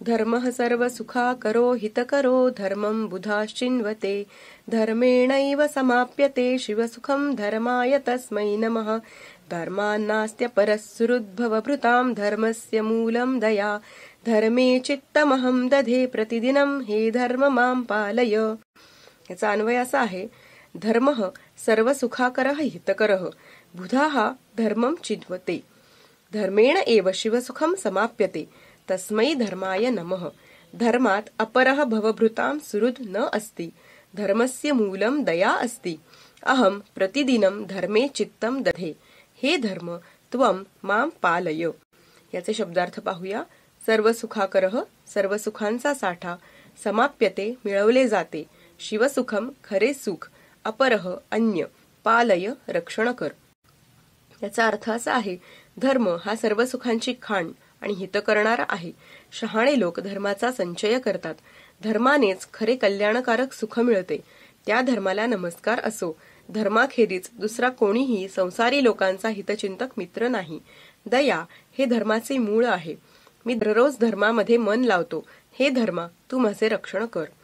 धर्मः सर्वसुखाकरो हितकरो धर्मं बुधाश्चिन्वते धर्मेणैव समाप्यते शिवसुखं धर्माय तस्मै नमः। धर्मान्नास्त्यपरस्सुहृद्भवभृतां धर्मस्य मूलं दया धर्मे चित्तमहं दधे प्रतिदिनं हे धर्म मां पालय। याचा अन्वय असा आहे, धर्मः सर्वसुखाकरः हितकरः बुधाः धर्मं चिन्वते धर्मेण एव शिवसुखं समाप्यते तस्मै धर्माय नमः। धर्मात अपरः भवभृतां सुहृद न अस्ति धर्मस्य मूलं दया अस्ति अहं प्रतिदिनं धर्मे चित्तं दधे हे धर्म त्वं मां पालय। याचे शब्दार्थ पाहूया। सर्वसुखाकरः सर्व सुखांचा साठा समाप्यते मिळवले जाते शिवसुखम खरे सुख अपरह अन्य पालय रक्षण कर। याचा अर्थ असा आहे, धर्म हा सर्व सुखांची खाण आणि हित करणारा आहे। शहाणे लोक धर्माचा संचय करतात, धर्मानेच खरे कल्याणकारक सुख मिळते। त्या धर्माला नमस्कार असो। धर्माखेरीज दुसरा कोणीही संसारी लोकांचा हितचिंतक मित्र नाही। दया हे धर्माचे मूळ आहे। मी दररोज धर्मामध्ये मन लावतो, हे धर्मा तू माझे रक्षण कर।